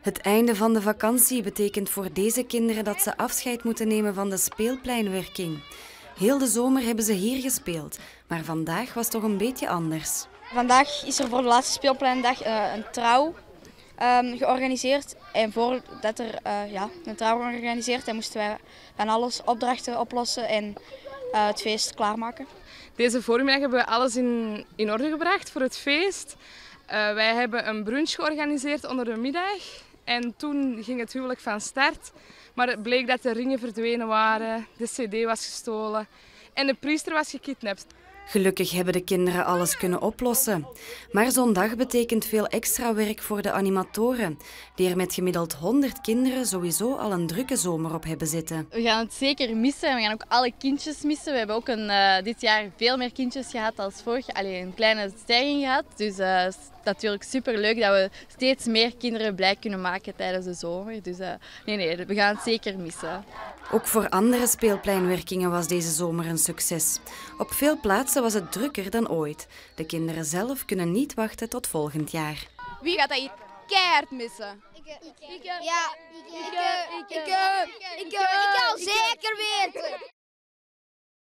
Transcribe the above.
Het einde van de vakantie betekent voor deze kinderen dat ze afscheid moeten nemen van de speelpleinwerking. Heel de zomer hebben ze hier gespeeld, maar vandaag was toch een beetje anders. Vandaag is er voor de laatste speelpleindag een trouw georganiseerd. En voordat er een trouw georganiseerd, dan moesten wij van alles opdrachten oplossen en het feest klaarmaken. Deze voormiddag hebben we alles in orde gebracht voor het feest. Wij hebben een brunch georganiseerd onder de middag. En toen ging het huwelijk van start. Maar het bleek dat de ringen verdwenen waren, de cd was gestolen en de priester was gekidnapt. Gelukkig hebben de kinderen alles kunnen oplossen. Maar zo'n dag betekent veel extra werk voor de animatoren, die er met gemiddeld 100 kinderen sowieso al een drukke zomer op hebben zitten. We gaan het zeker missen en we gaan ook alle kindjes missen. We hebben ook dit jaar veel meer kindjes gehad als vorig jaar. Een kleine stijging gehad. Dus het is natuurlijk superleuk dat we steeds meer kinderen blij kunnen maken tijdens de zomer. Dus nee, we gaan het zeker missen. Ook voor andere speelpleinwerkingen was deze zomer een succes. Op veel plaatsen was het drukker dan ooit. De kinderen zelf kunnen niet wachten tot volgend jaar. Wie gaat dat hier keihard missen? Ik al zeker weten.